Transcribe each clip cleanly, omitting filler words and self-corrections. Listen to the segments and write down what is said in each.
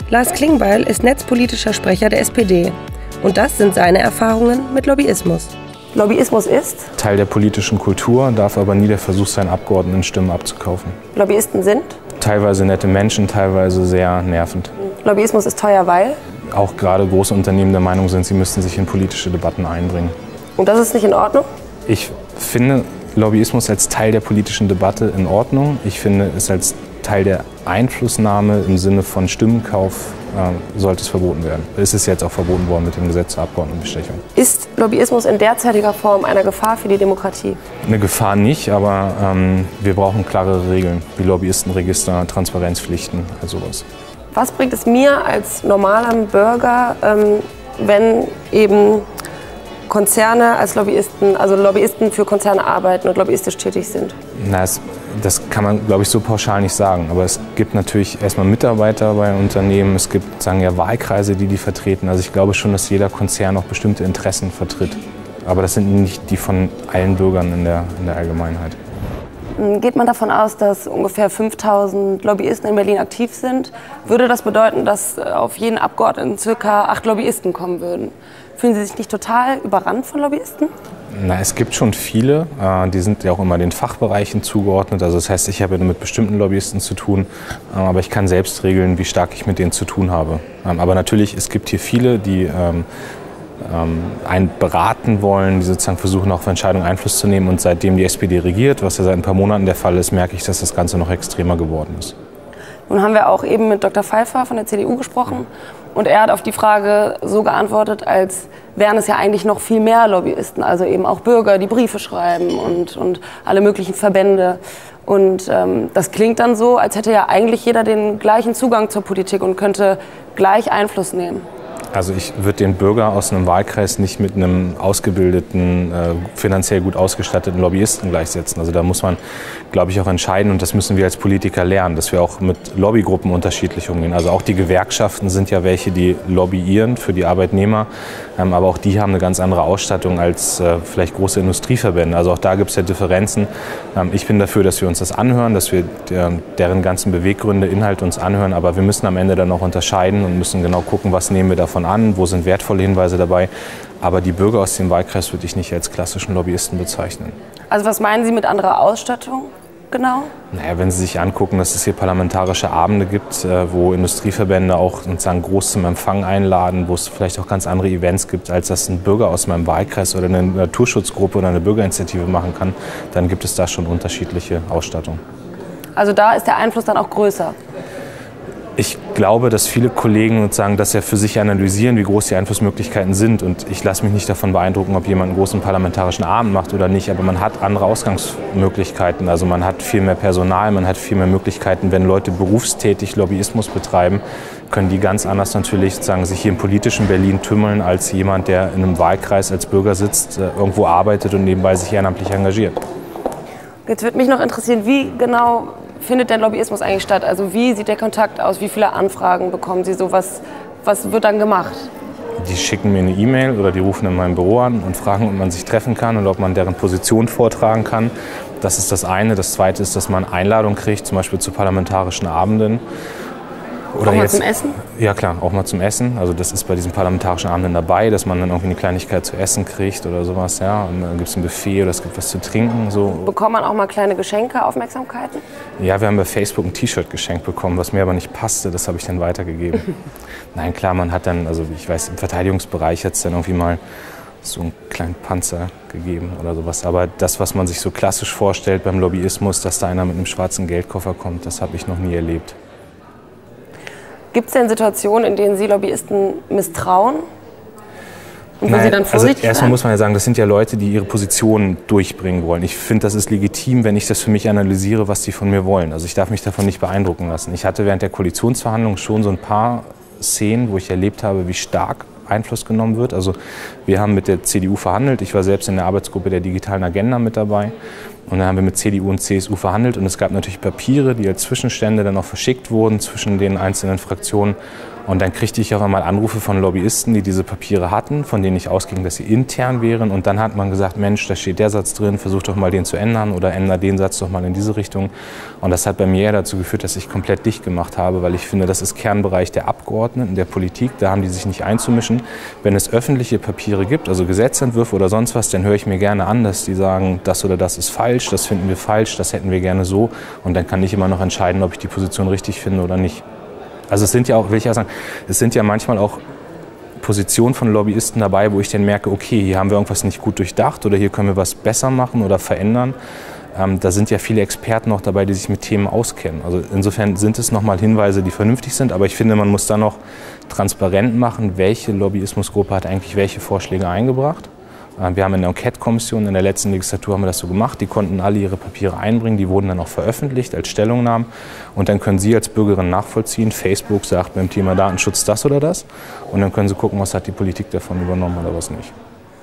Lars Klingbeil ist netzpolitischer Sprecher der SPD. Und das sind seine Erfahrungen mit Lobbyismus. Lobbyismus ist? Teil der politischen Kultur, darf aber nie der Versuch sein, Abgeordneten Stimmen abzukaufen. Lobbyisten sind? Teilweise nette Menschen, teilweise sehr nervend. Lobbyismus ist teuer, weil? Auch gerade große Unternehmen der Meinung sind, sie müssten sich in politische Debatten einbringen. Und das ist nicht in Ordnung? Ich finde Lobbyismus als Teil der politischen Debatte in Ordnung. Ich finde es als Teil der Einflussnahme im Sinne von Stimmenkauf sollte es verboten werden. Es ist jetzt auch verboten worden mit dem Gesetz zur Abgeordnetenbestechung. Ist Lobbyismus in derzeitiger Form eine Gefahr für die Demokratie? Eine Gefahr nicht, aber wir brauchen klarere Regeln, wie Lobbyistenregister, Transparenzpflichten, also sowas. Was bringt es mir als normalem Bürger, wenn eben Konzerne als Lobbyisten, also Lobbyisten für Konzerne arbeiten und lobbyistisch tätig sind? Na, das kann man, glaube ich, so pauschal nicht sagen. Aber es gibt natürlich erstmal Mitarbeiter bei Unternehmen, es gibt, sagen ja, Wahlkreise, die vertreten. Also ich glaube schon, dass jeder Konzern auch bestimmte Interessen vertritt. Aber das sind nicht die von allen Bürgern in der Allgemeinheit. Geht man davon aus, dass ungefähr 5000 Lobbyisten in Berlin aktiv sind, würde das bedeuten, dass auf jeden Abgeordneten ca. 8 Lobbyisten kommen würden. Fühlen Sie sich nicht total überrannt von Lobbyisten? Na, es gibt schon viele, die sind ja auch immer den Fachbereichen zugeordnet. Also das heißt, ich habe mit bestimmten Lobbyisten zu tun, aber ich kann selbst regeln, wie stark ich mit denen zu tun habe. Aber natürlich, es gibt hier viele, die einen beraten wollen, die sozusagen versuchen, auf Entscheidungen Einfluss zu nehmen. Und seitdem die SPD regiert, was ja seit ein paar Monaten der Fall ist, merke ich, dass das Ganze noch extremer geworden ist. Nun haben wir auch eben mit Dr. Pfeiffer von der CDU gesprochen. Und er hat auf die Frage so geantwortet, als wären es ja eigentlich noch viel mehr Lobbyisten, also eben auch Bürger, die Briefe schreiben und alle möglichen Verbände. Und das klingt dann so, als hätte ja eigentlich jeder den gleichen Zugang zur Politik und könnte gleich Einfluss nehmen. Also ich würde den Bürger aus einem Wahlkreis nicht mit einem ausgebildeten, finanziell gut ausgestatteten Lobbyisten gleichsetzen. Also da muss man, glaube ich, auch entscheiden, und das müssen wir als Politiker lernen, dass wir auch mit Lobbygruppen unterschiedlich umgehen. Also auch die Gewerkschaften sind ja welche, die lobbyieren für die Arbeitnehmer, aber auch die haben eine ganz andere Ausstattung als vielleicht große Industrieverbände. Also auch da gibt es ja Differenzen. Ich bin dafür, dass wir uns das anhören, dass wir deren ganzen Beweggründe, Inhalte uns anhören, aber wir müssen am Ende dann auch unterscheiden und müssen genau gucken, was nehmen wir davon an, wo sind wertvolle Hinweise dabei. Aber die Bürger aus dem Wahlkreis würde ich nicht als klassischen Lobbyisten bezeichnen. Also was meinen Sie mit anderer Ausstattung genau? Naja, wenn Sie sich angucken, dass es hier parlamentarische Abende gibt, wo Industrieverbände auch sozusagen groß zum Empfang einladen, wo es vielleicht auch ganz andere Events gibt, als das ein Bürger aus meinem Wahlkreis oder eine Naturschutzgruppe oder eine Bürgerinitiative machen kann, dann gibt es da schon unterschiedliche Ausstattung. Also da ist der Einfluss dann auch größer? Ich glaube, dass viele Kollegen sozusagen das ja für sich analysieren, wie groß die Einflussmöglichkeiten sind. Und ich lasse mich nicht davon beeindrucken, ob jemand einen großen parlamentarischen Abend macht oder nicht. Aber man hat andere Ausgangsmöglichkeiten. Also man hat viel mehr Personal, man hat viel mehr Möglichkeiten. Wenn Leute berufstätig Lobbyismus betreiben, können die ganz anders natürlich sozusagen sich hier im politischen Berlin tümmeln, als jemand, der in einem Wahlkreis als Bürger sitzt, irgendwo arbeitet und nebenbei sich ehrenamtlich engagiert. Jetzt würde mich noch interessieren, wie genau findet der Lobbyismus eigentlich statt? Also wie sieht der Kontakt aus? Wie viele Anfragen bekommen Sie? So was wird dann gemacht? Die schicken mir eine E-Mail oder die rufen in meinem Büro an und fragen, ob man sich treffen kann und ob man deren Position vortragen kann. Das ist das eine. Das zweite ist, dass man Einladung kriegt, zum Beispiel zu parlamentarischen Abenden. Oder auch mal zum Essen? Ja klar, auch mal zum Essen. Also das ist bei diesen parlamentarischen Abenden dabei, dass man dann irgendwie eine Kleinigkeit zu essen kriegt oder sowas. Ja. Und dann gibt es ein Buffet oder es gibt was zu trinken. So. Bekommt man auch mal kleine Geschenke, Aufmerksamkeiten? Ja, wir haben bei Facebook ein T-Shirt geschenkt bekommen, was mir aber nicht passte. Das habe ich dann weitergegeben. Nein, klar, man hat dann, also ich weiß, im Verteidigungsbereich hat es dann irgendwie mal so einen kleinen Panzer gegeben oder sowas. Aber das, was man sich so klassisch vorstellt beim Lobbyismus, dass da einer mit einem schwarzen Geldkoffer kommt, das habe ich noch nie erlebt. Gibt es denn Situationen, in denen Sie Lobbyisten misstrauen? Und wo Sie dann vorsichtig sind? Erstmal muss man ja sagen, das sind ja Leute, die ihre Position durchbringen wollen. Ich finde, das ist legitim, wenn ich das für mich analysiere, was die von mir wollen. Also ich darf mich davon nicht beeindrucken lassen. Ich hatte während der Koalitionsverhandlungen schon so ein paar Szenen, wo ich erlebt habe, wie stark Einfluss genommen wird. Also wir haben mit der CDU verhandelt. Ich war selbst in der Arbeitsgruppe der digitalen Agenda mit dabei. Und dann haben wir mit CDU und CSU verhandelt. Und es gab natürlich Papiere, die als Zwischenstände dann auch verschickt wurden zwischen den einzelnen Fraktionen. Und dann kriegte ich auch einmal Anrufe von Lobbyisten, die diese Papiere hatten, von denen ich ausging, dass sie intern wären. Und dann hat man gesagt, Mensch, da steht der Satz drin, versuch doch mal den zu ändern oder ändere den Satz doch mal in diese Richtung. Und das hat bei mir dazu geführt, dass ich komplett dicht gemacht habe, weil ich finde, das ist Kernbereich der Abgeordneten, der Politik. Da haben die sich nicht einzumischen. Wenn es öffentliche Papiere gibt, also Gesetzentwürfe oder sonst was, dann höre ich mir gerne an, dass die sagen, das oder das ist falsch, das finden wir falsch, das hätten wir gerne so. Und dann kann ich immer noch entscheiden, ob ich die Position richtig finde oder nicht. Also es sind ja auch, will ich auch sagen, es sind ja manchmal auch Positionen von Lobbyisten dabei, wo ich dann merke, okay, hier haben wir irgendwas nicht gut durchdacht oder hier können wir was besser machen oder verändern. Da sind ja viele Experten auch dabei, die sich mit Themen auskennen. Also insofern sind es nochmal Hinweise, die vernünftig sind, aber ich finde, man muss dann noch transparent machen, welche Lobbyismusgruppe hat eigentlich welche Vorschläge eingebracht. Wir haben in der Enquete-Kommission in der letzten Legislatur haben wir das so gemacht. Die konnten alle ihre Papiere einbringen, die wurden dann auch veröffentlicht als Stellungnahmen. Und dann können Sie als Bürgerin nachvollziehen, Facebook sagt beim Thema Datenschutz das oder das. Und dann können Sie gucken, was hat die Politik davon übernommen oder was nicht.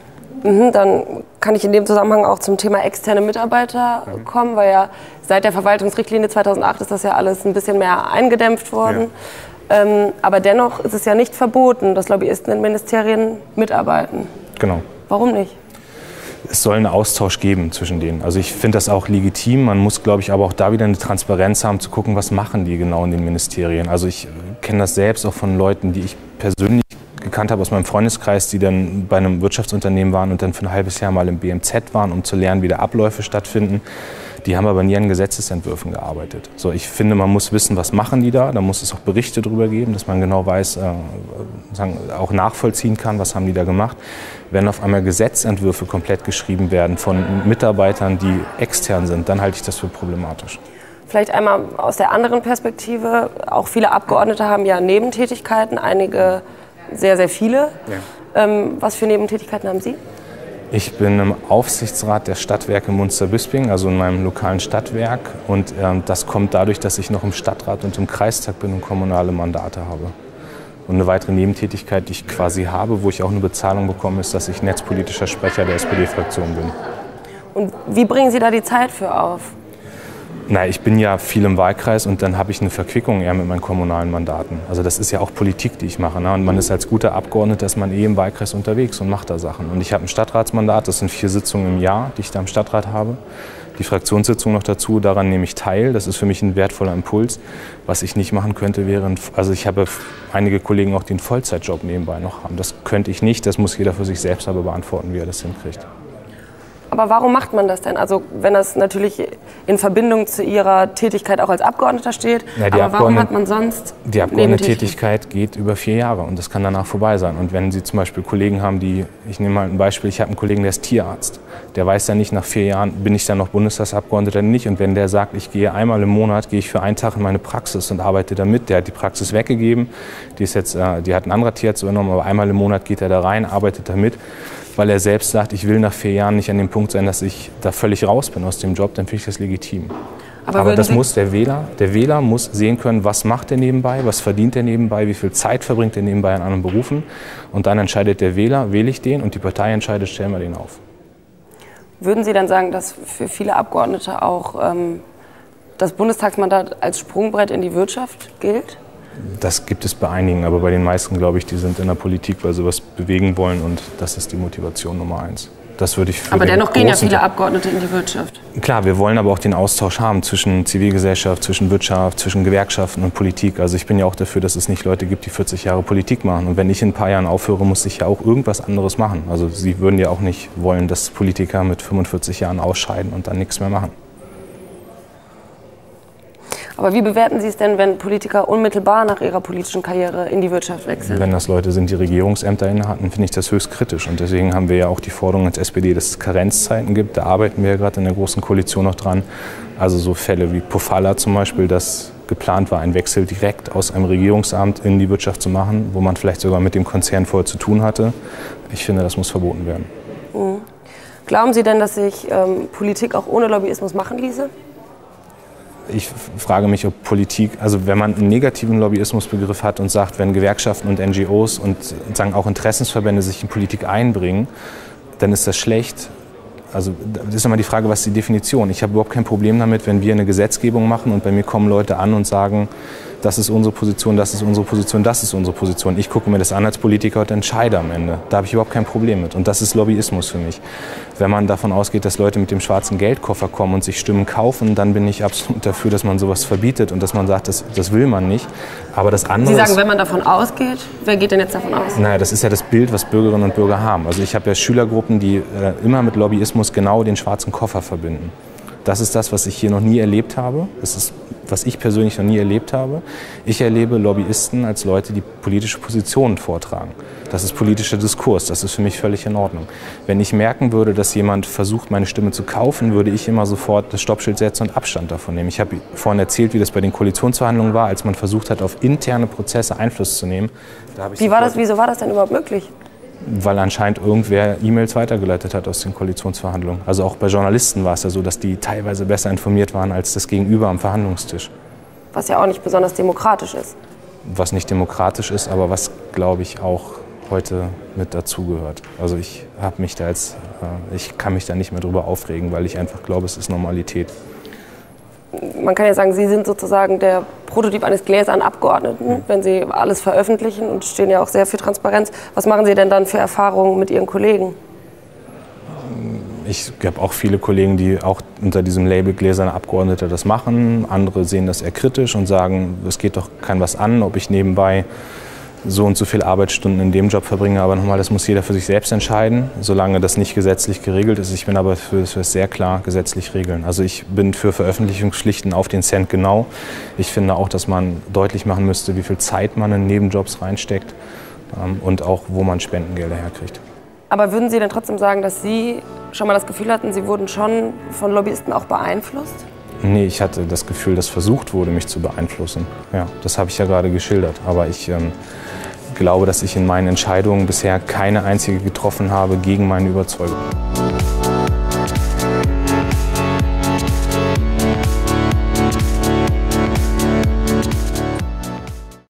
Dann kann ich in dem Zusammenhang auch zum Thema externe Mitarbeiter kommen, weil ja seit der Verwaltungsrichtlinie 2008 ist das ja alles ein bisschen mehr eingedämpft worden. Ja. Aber dennoch ist es ja nicht verboten, dass Lobbyisten in Ministerien mitarbeiten. Genau. Warum nicht? Es soll einen Austausch geben zwischen denen. Also ich finde das auch legitim. Man muss, glaube ich, aber auch da wieder eine Transparenz haben, zu gucken, was machen die genau in den Ministerien. Also ich kenne das selbst auch von Leuten, die ich persönlich gekannt habe aus meinem Freundeskreis, die dann bei einem Wirtschaftsunternehmen waren und dann für ein halbes Jahr mal im BMZ waren, um zu lernen, wie da Abläufe stattfinden. Die haben aber nie an Gesetzesentwürfen gearbeitet. So, ich finde, man muss wissen, was machen die da. Da muss es auch Berichte darüber geben, dass man genau weiß, auch nachvollziehen kann, was haben die da gemacht. Wenn auf einmal Gesetzentwürfe komplett geschrieben werden von Mitarbeitern, die extern sind, dann halte ich das für problematisch. Vielleicht einmal aus der anderen Perspektive. Auch viele Abgeordnete haben ja Nebentätigkeiten, einige sehr, sehr viele. Ja. Was für Nebentätigkeiten haben Sie? Ich bin im Aufsichtsrat der Stadtwerke Munster-Bisping, also in meinem lokalen Stadtwerk. Und das kommt dadurch, dass ich noch im Stadtrat und im Kreistag bin und kommunale Mandate habe. Und eine weitere Nebentätigkeit, die ich quasi habe, wo ich auch eine Bezahlung bekomme, ist, dass ich netzpolitischer Sprecher der SPD-Fraktion bin. Und wie bringen Sie da die Zeit für auf? Na, ich bin ja viel im Wahlkreis und dann habe ich eine Verquickung eher mit meinen kommunalen Mandaten. Also das ist ja auch Politik, die ich mache. Ne? Und man ist als guter Abgeordneter, ist man im Wahlkreis unterwegs und macht da Sachen. Und ich habe ein Stadtratsmandat, das sind 4 Sitzungen im Jahr, die ich da im Stadtrat habe. Die Fraktionssitzung noch dazu, daran nehme ich teil. Das ist für mich ein wertvoller Impuls. Was ich nicht machen könnte, wäre, also ich habe einige Kollegen auch, die einen Vollzeitjob nebenbei noch haben. Das könnte ich nicht, das muss jeder für sich selbst aber beantworten, wie er das hinkriegt. Aber warum macht man das denn? Also wenn das natürlich in Verbindung zu Ihrer Tätigkeit auch als Abgeordneter steht, ja, aber warum hat man sonst die Abgeordnetentätigkeit geht über 4 Jahre und das kann danach vorbei sein. Und wenn Sie zum Beispiel Kollegen haben, ich nehme mal ein Beispiel, ich habe einen Kollegen, der ist Tierarzt. Der weiß ja nicht, nach 4 Jahren bin ich dann noch Bundestagsabgeordneter oder nicht. Und wenn der sagt, ich gehe einmal im Monat, gehe ich für einen Tag in meine Praxis und arbeite da mit. Der hat die Praxis weggegeben, die hat ein anderer Tierarzt übernommen, aber einmal im Monat geht er da rein, arbeitet da mit. Weil er selbst sagt, ich will nach 4 Jahren nicht an dem Punkt sein, dass ich da völlig raus bin aus dem Job, dann finde ich das legitim. Aber das muss der Wähler muss sehen können, was macht er nebenbei, was verdient er nebenbei, wie viel Zeit verbringt er nebenbei an anderen Berufen. Und dann entscheidet der Wähler, wähle ich den und die Partei entscheidet, stellen wir den auf. Würden Sie dann sagen, dass für viele Abgeordnete auch das Bundestagsmandat als Sprungbrett in die Wirtschaft gilt? Das gibt es bei einigen, aber bei den meisten, glaube ich, die sind in der Politik, weil sie was bewegen wollen und das ist die Motivation Nummer 1. Das würde ich für aber dennoch gehen ja viele Abgeordnete in die Wirtschaft. Klar, wir wollen aber auch den Austausch haben zwischen Zivilgesellschaft, zwischen Wirtschaft, zwischen Gewerkschaften und Politik. Also ich bin ja auch dafür, dass es nicht Leute gibt, die 40 Jahre Politik machen. Und wenn ich in ein paar Jahren aufhöre, muss ich ja auch irgendwas anderes machen. Also Sie würden ja auch nicht wollen, dass Politiker mit 45 Jahren ausscheiden und dann nichts mehr machen. Aber wie bewerten Sie es denn, wenn Politiker unmittelbar nach ihrer politischen Karriere in die Wirtschaft wechseln? Wenn das Leute sind, die Regierungsämter innehatten, finde ich das höchst kritisch. Und deswegen haben wir ja auch die Forderung als SPD, dass es Karenzzeiten gibt. Da arbeiten wir ja gerade in der Großen Koalition noch dran. Also so Fälle wie Pofalla zum Beispiel, dass geplant war, einen Wechsel direkt aus einem Regierungsamt in die Wirtschaft zu machen, wo man vielleicht sogar mit dem Konzern vorher zu tun hatte. Ich finde, das muss verboten werden. Mhm. Glauben Sie denn, dass sich Politik auch ohne Lobbyismus machen ließe? Ich frage mich, ob Politik, also wenn man einen negativen Lobbyismusbegriff hat und sagt, wenn Gewerkschaften und NGOs und sagen auch Interessensverbände sich in Politik einbringen, dann ist das schlecht. Also das ist immer die Frage, was ist die Definition? Ich habe überhaupt kein Problem damit, wenn wir eine Gesetzgebung machen und bei mir kommen Leute an und sagen, das ist unsere Position, das ist unsere Position, das ist unsere Position. Ich gucke mir das an als Politiker und entscheide am Ende. Da habe ich überhaupt kein Problem mit. Und das ist Lobbyismus für mich. Wenn man davon ausgeht, dass Leute mit dem schwarzen Geldkoffer kommen und sich Stimmen kaufen, dann bin ich absolut dafür, dass man sowas verbietet und dass man sagt, das will man nicht. Aber das andere Sie sagen, wenn man davon ausgeht, wer geht denn jetzt davon aus? Naja, das ist ja das Bild, was Bürgerinnen und Bürger haben. Also ich habe ja Schülergruppen, die immer mit Lobbyismus genau den schwarzen Koffer verbinden. Das ist das, was ich hier noch nie erlebt habe. Das ist, was ich persönlich noch nie erlebt habe. Ich erlebe Lobbyisten als Leute, die politische Positionen vortragen. Das ist politischer Diskurs. Das ist für mich völlig in Ordnung. Wenn ich merken würde, dass jemand versucht, meine Stimme zu kaufen, würde ich immer sofort das Stoppschild setzen und Abstand davon nehmen. Ich habe vorhin erzählt, wie das bei den Koalitionsverhandlungen war, als man versucht hat, auf interne Prozesse Einfluss zu nehmen. Wieso war das denn überhaupt möglich? Weil anscheinend irgendwer E-Mails weitergeleitet hat aus den Koalitionsverhandlungen. Also auch bei Journalisten war es ja so, dass die teilweise besser informiert waren als das Gegenüber am Verhandlungstisch. Was ja auch nicht besonders demokratisch ist. Was nicht demokratisch ist, aber was, glaube ich, auch heute mit dazugehört. Also ich kann mich da nicht mehr drüber aufregen, weil ich einfach glaube, es ist Normalität. Man kann ja sagen, Sie sind sozusagen der Prototyp eines gläsernen Abgeordneten, wenn Sie alles veröffentlichen und stehen ja auch sehr für Transparenz. Was machen Sie denn dann für Erfahrungen mit Ihren Kollegen? Ich habe auch viele Kollegen, die auch unter diesem Label gläserner Abgeordneter das machen. Andere sehen das eher kritisch und sagen, es geht doch kein was an, ob ich nebenbei so und so viele Arbeitsstunden in dem Job verbringe. Aber nochmal, das muss jeder für sich selbst entscheiden, solange das nicht gesetzlich geregelt ist. Ich bin aber für sehr klar gesetzlich regeln. Also ich bin für Veröffentlichungspflichten auf den Cent genau. Ich finde auch, dass man deutlich machen müsste, wie viel Zeit man in Nebenjobs reinsteckt und auch, wo man Spendengelder herkriegt. Aber würden Sie denn trotzdem sagen, dass Sie schon mal das Gefühl hatten, Sie wurden schon von Lobbyisten auch beeinflusst? Nee, ich hatte das Gefühl, dass versucht wurde, mich zu beeinflussen. Ja, das habe ich ja gerade geschildert. Aber ich glaube, dass ich in meinen Entscheidungen bisher keine einzige getroffen habe gegen meine Überzeugung.